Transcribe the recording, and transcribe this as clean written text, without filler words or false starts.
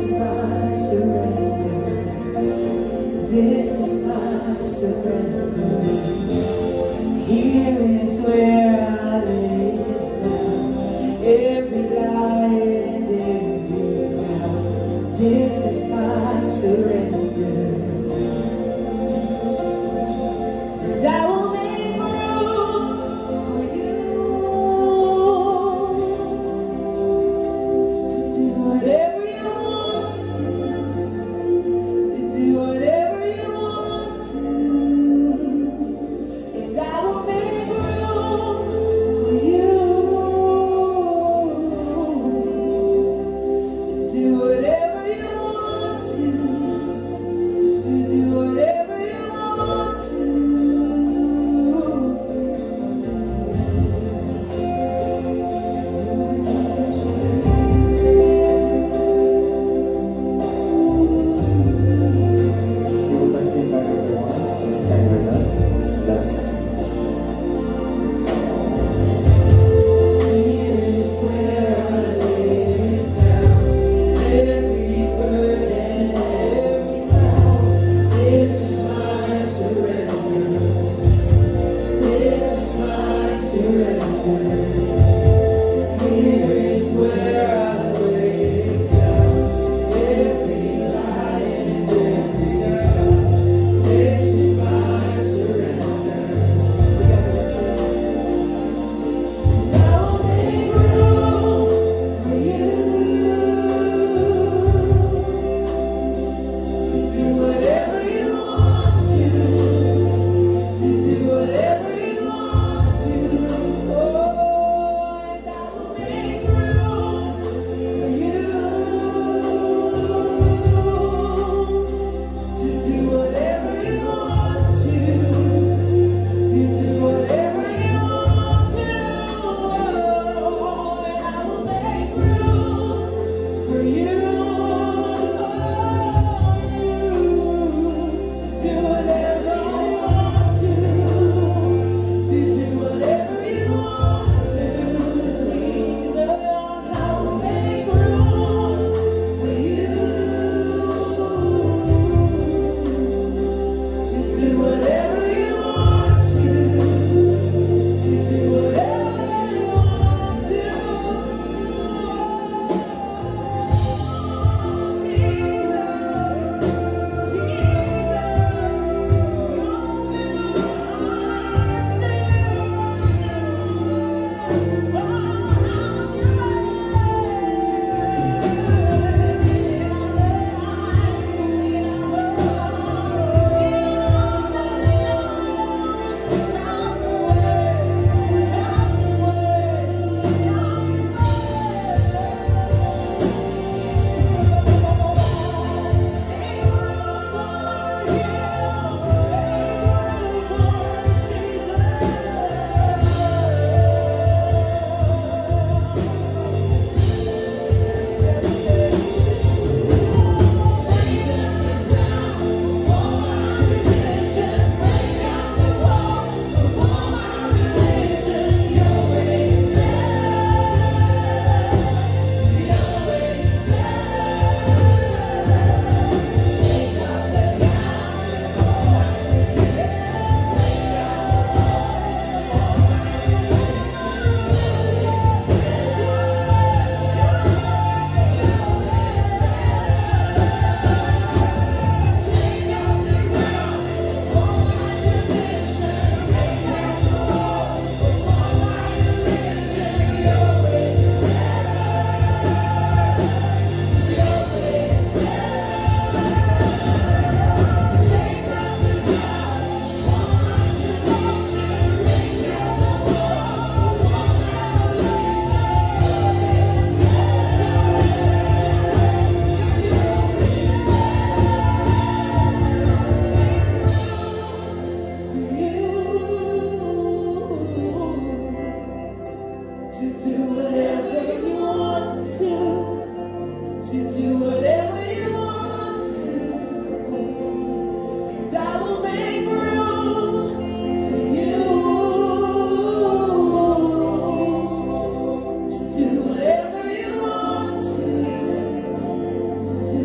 is my surrender. This is my surrender. Here is where I lay it down. Every lie and every doubt. This is my surrender. And I will make room for you to do whatever you want to do whatever you want to. And I will make room for you to do whatever you want to do whatever you want to. We would like to invite everyone to stand with us. Let us sing. Here is where I lay it down. Every burden, every cloud. This is my surrender. This is my surrender. Here is where I lay it down. Every lie and every doubt. This is my surrender. Together let's sing. And I will make room for you to do whatever you want to do whatever you want to. Oh, and I will make room for you to do whatever you want to do whatever you want to. Oh, and I will make room for you to do whatever you want to do whatever you want to. Jesus, I will make room for you to do whatever you want to do whatever you want to. To do whatever you want to do whatever you want to. And I will make room for you to do whatever you want to do